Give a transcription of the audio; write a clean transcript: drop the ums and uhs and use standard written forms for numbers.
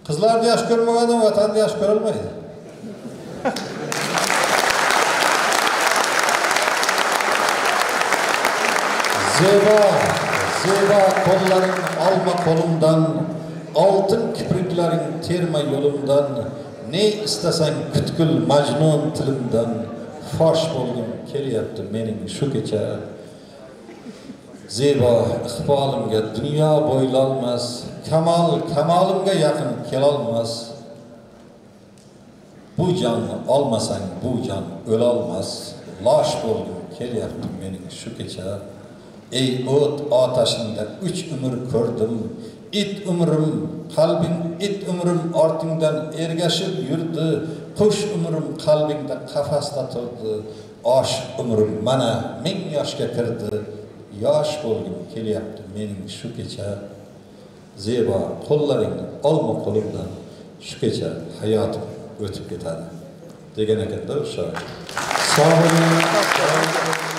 Kızlar yaş görmeden vatan yaş görülmeydi. Zeba kolların alma kolumdan, altın kipriklerin terme yolumdan, ne istesen kütkül majnun tilimden, foş buldum kelyapti mening şu kecha. Zeba iqbalimga dünya boylanmaz, kamalimga yaqin kelolmaz. Bu canni olmasang bu can o'lolmas. Losh buldum kelyapti mening şu kecha. Ey o't ateşinde 3 ömür ko'rdim. It ömrüm ortingdan ergashib yurdi. Qush ömrüm qalbingda qafasda turdi. Aşk ömrüm mana 1000 yoshga kirdi. Yosh bo'lgim kelyapti mening shu kecha. Zeba qo'llaringni olma qo'limdan, shu kecha hayotim o'tib ketadi degan ekanda o'sha. Sog' bo'ling.